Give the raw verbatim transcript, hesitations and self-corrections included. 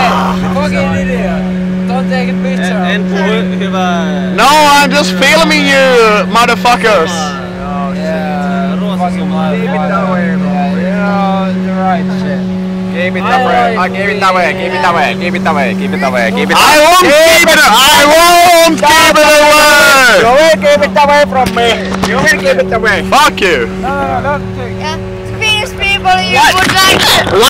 Fucking idiot. Don't take a picture. En puhu hyvää. No, I'm just filming you, motherfuckers. Yeah. Ruotsalainen. Keep it that way, bro. You know the right shit. Keep it away. I keep it away. Keep it away. Keep it away. Keep it away. Keep it. I won't keep it. I won't keep it away. You will keep it away from me. You will keep it away. Fuck you. No, no, no, don't take it. Yeah. Finnish people, you would like